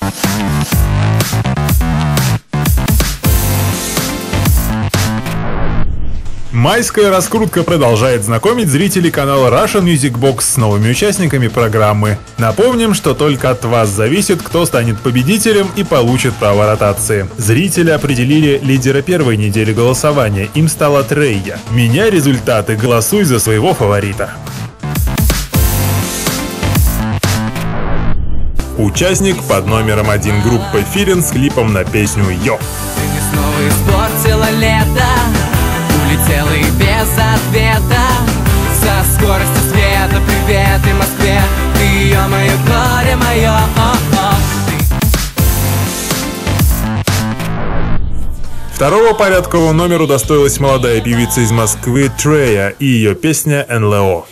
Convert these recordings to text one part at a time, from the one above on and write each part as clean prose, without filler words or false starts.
Майская раскрутка продолжает знакомить зрителей канала Russian Music Box с новыми участниками программы. Напомним, что только от вас зависит, кто станет победителем и получит право ротации. Зрители определили лидера первой недели голосования, им стала Трея. Меняй результаты, голосуй за своего фаворита. Участник под номером 1 группы Feeling с клипом на песню «Йо». Улетела и без ответа, со скоростью света. Привет и Москве, ты ё-моё, горе моё, Второго порядкового номера удостоилась молодая певица из Москвы Трея и ее песня «НЛО».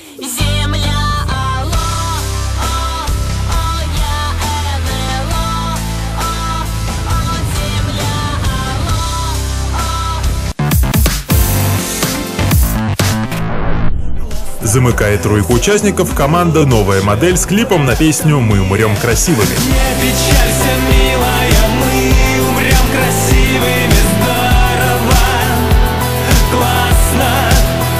Замыкает тройку участников команда «Новая модель» с клипом на песню «Мы умрем красивыми». Не печалься, милая, мы умрем красивыми, здорово, классно.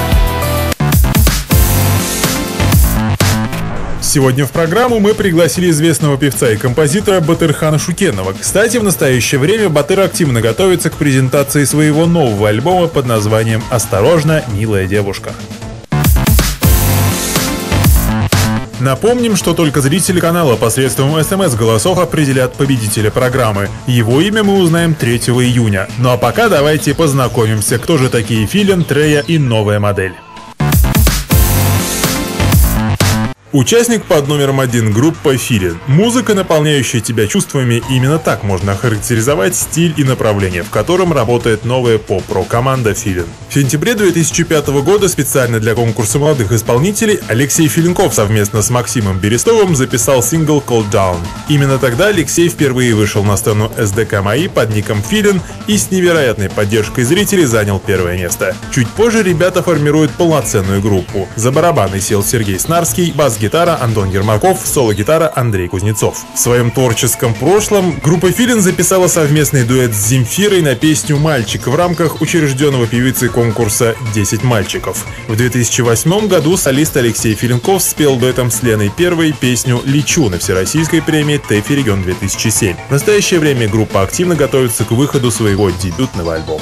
Сегодня в программу мы пригласили известного певца и композитора Батырхана Шукенова. Кстати, в настоящее время Батыр активно готовится к презентации своего нового альбома под названием «Осторожно, милая девушка». Напомним, что только зрители канала посредством СМС-голосов определят победителя программы. Его имя мы узнаем 3 июня. Ну а пока давайте познакомимся, кто же такие Feeling, Трея и новая модель. Участник под номером 1 группа Feeling. Музыка, наполняющая тебя чувствами, именно так можно охарактеризовать стиль и направление, в котором работает новая поп-рок-команда Feeling. В сентябре 2005 года специально для конкурса молодых исполнителей Алексей Филинков совместно с Максимом Берестовым записал сингл Cold Down. Именно тогда Алексей впервые вышел на сцену СДК МАИ под ником Feeling и с невероятной поддержкой зрителей занял первое место. Чуть позже ребята формируют полноценную группу. За барабаны сел Сергей Снарский, бас-гитара Антон Ермаков, соло-гитара Андрей Кузнецов. В своем творческом прошлом группа Feeling записала совместный дуэт с Земфирой на песню «Мальчик» в рамках учрежденного певицей конкурса «10 мальчиков». В 2008 году солист Алексей Филинков спел дуэтом с Леной Первой песню «Лечу» на всероссийской премии ТЭФИ Регион 2007. В настоящее время группа активно готовится к выходу своего дебютного альбома.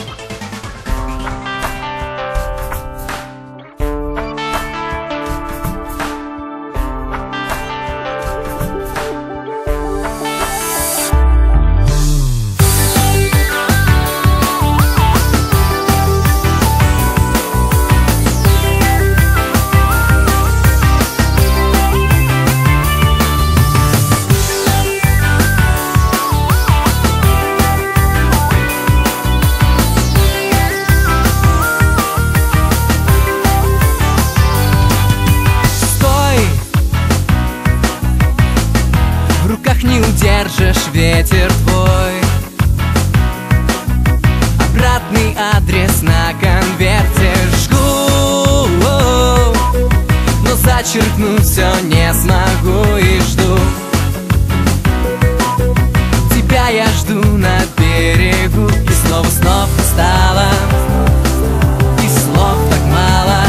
Держишь ветер твой, обратный адрес на конверте жгу, но зачеркнуть все не смогу и жду. Тебя я жду на берегу, и снова устала, и слов так мало.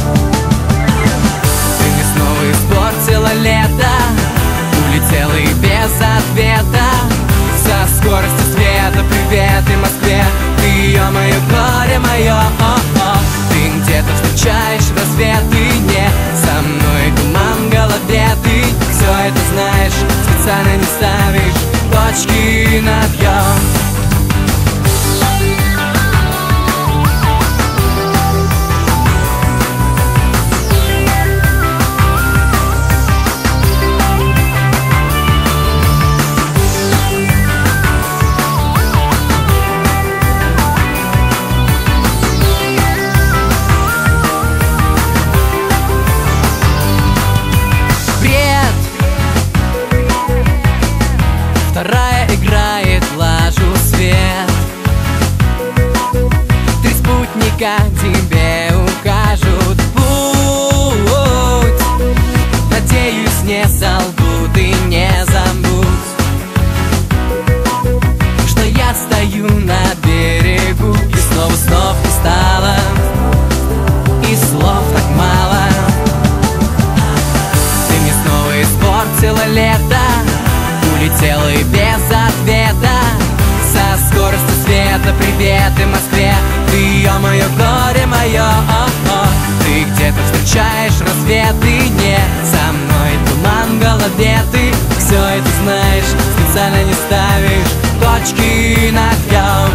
Ты мне снова испортила лето, улетела и без ответа, со скоростью света. Привет и Москве, ты ё-моё, горе моё, ты где-то встречаешь рассвет, и не со мной туман в голове. Ты все это знаешь, специально не ставишь точки над «ё». Вторая играет лажу свет, 3 спутника тебе укажут путь. Надеюсь, не солгут и не забудь. улетела и без ответа. Со скоростью света приветы Москве. Ты ее мое, горе мое. Ты где-то встречаешь рассвет, и не со мной туман в голове. Ты все это знаешь, специально не ставишь точки над «я».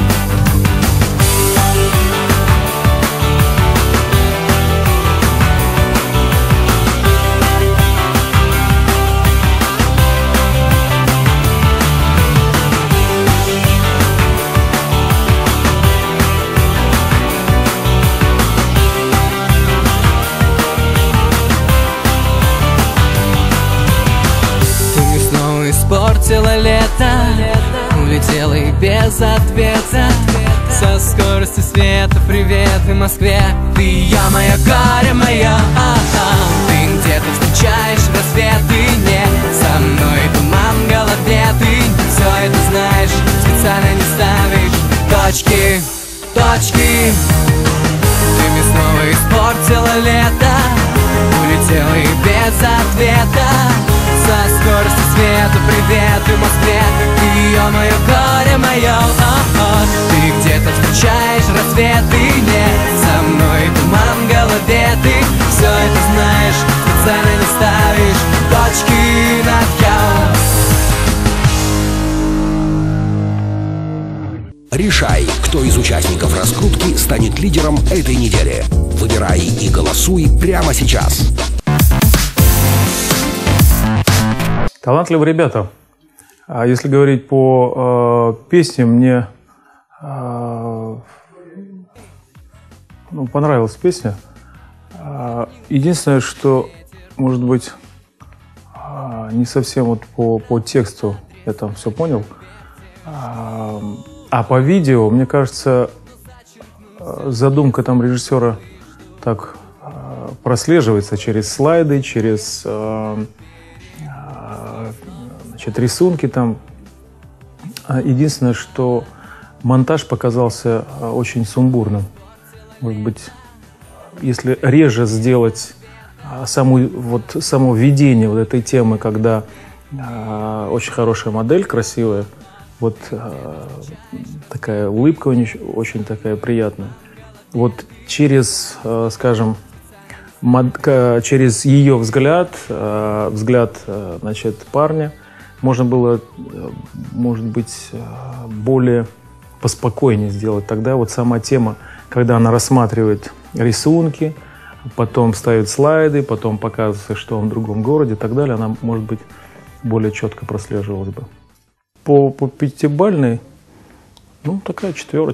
Испортила лето, улетела и без ответа. Со скоростью света приветы Москве. Ты ее мое, горе мое. Ты где-то встречаешь рассвет, и не со мной туман в голове. Ты все это знаешь, специально не ставишь точки, точки. Ты мне снова испортила лето, улетела и без ответа. Со скоростью света приветы Москве. Ты ее мое, горе мое. Ты где-то встречаешь рассвет, и не со мной туман в голове. Ты все это знаешь, специально не ставишь точки над «я». Решай, кто из участников раскрутки станет лидером этой недели. Выбирай и голосуй прямо сейчас. Талантливые ребята. А если говорить по песне, мне понравилась песня. Единственное, что, может быть, не совсем вот по тексту я там все понял. А по видео, мне кажется, задумка там режиссера так прослеживается через слайды, через рисунки там. Единственное, что монтаж показался очень сумбурным. Может быть, если реже сделать само введение вот этой темы, когда очень хорошая модель, красивая, вот такая улыбка очень такая приятная. Вот через, скажем, через ее взгляд, значит, парня, можно было, может быть, более поспокойнее сделать. Тогда вот сама тема, когда она рассматривает рисунки, потом ставит слайды, потом показывается, что он в другом городе и так далее, она, может быть, более четко прослеживалась бы. По пятибалльной, такая 4.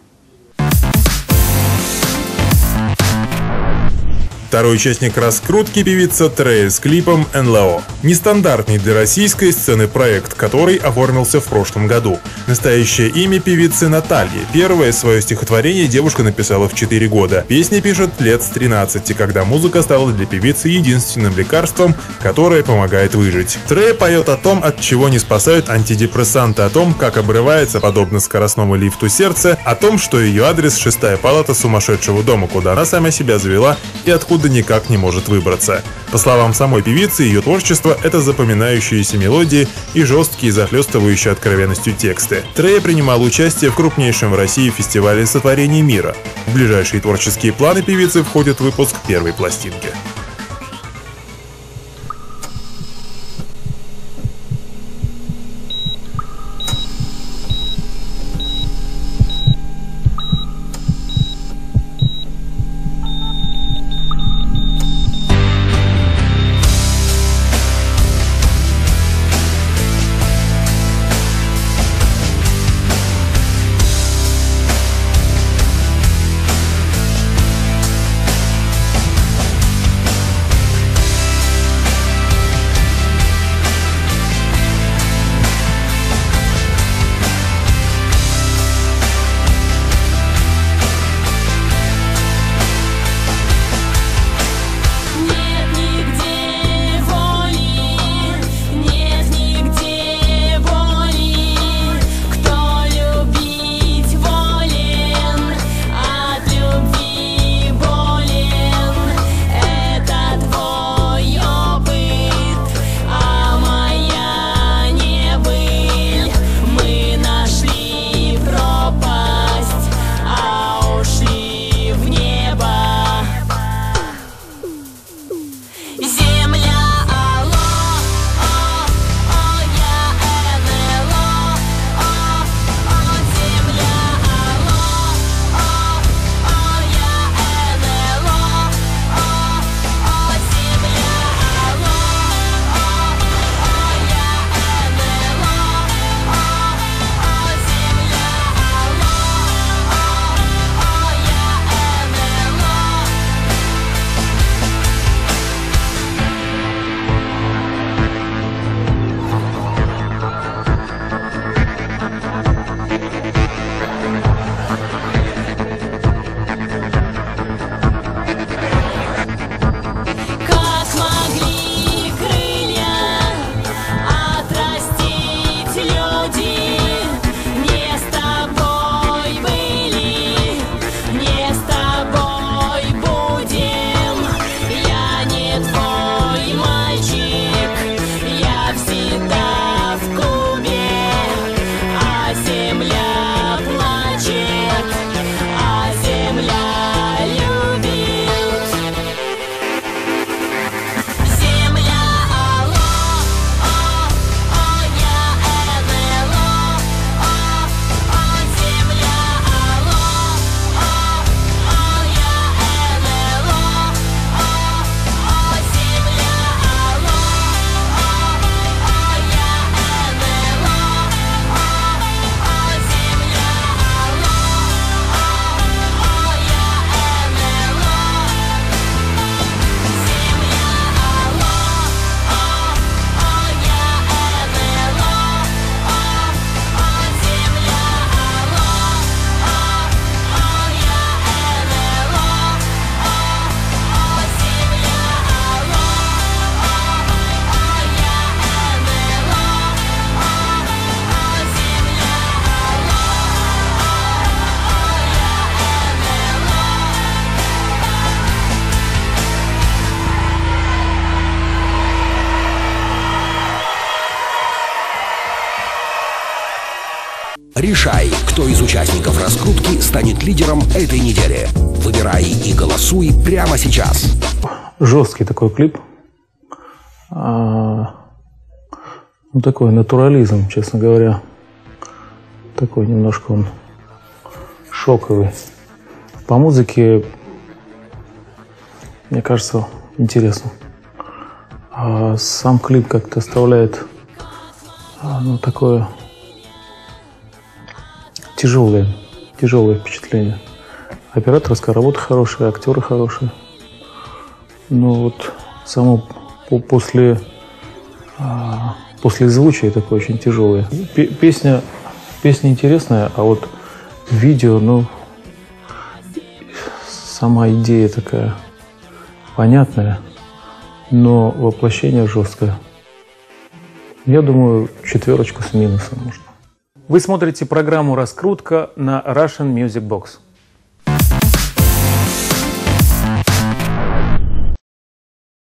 Второй участник раскрутки — певица Трея с клипом «НЛО». Нестандартный для российской сцены проект, который оформился в прошлом году. Настоящее имя певицы Наталья. Первое свое стихотворение девушка написала в 4 года. Песни пишет лет с 13, когда музыка стала для певицы единственным лекарством, которое помогает выжить. Трея поет о том, от чего не спасают антидепрессанты, о том, как обрывается, подобно скоростному лифту, сердце, о том, что ее адрес — 6-я палата сумасшедшего дома, куда она сама себя завела и откуда никак не может выбраться. По словам самой певицы, ее творчество — это запоминающиеся мелодии и жесткие, захлестывающие откровенностью тексты. Трея принимала участие в крупнейшем в России фестивале сотворений мира. В ближайшие творческие планы певицы входит выпуск первой пластинки. Решай, кто из участников раскрутки станет лидером этой недели. Выбирай и голосуй прямо сейчас. Жесткий такой клип. Такой натурализм, честно говоря. Такой немножко он шоковый. По музыке, мне кажется, интересно. А сам клип как-то оставляет такое тяжелое впечатление. Операторская работа хорошая, актеры хорошие. Но вот само послезвучие такое очень тяжелое. Песня интересная, а вот видео, сама идея такая понятная, но воплощение жесткое. Я думаю, 4 с минусом можно. Вы смотрите программу «Раскрутка» на Russian Music Box.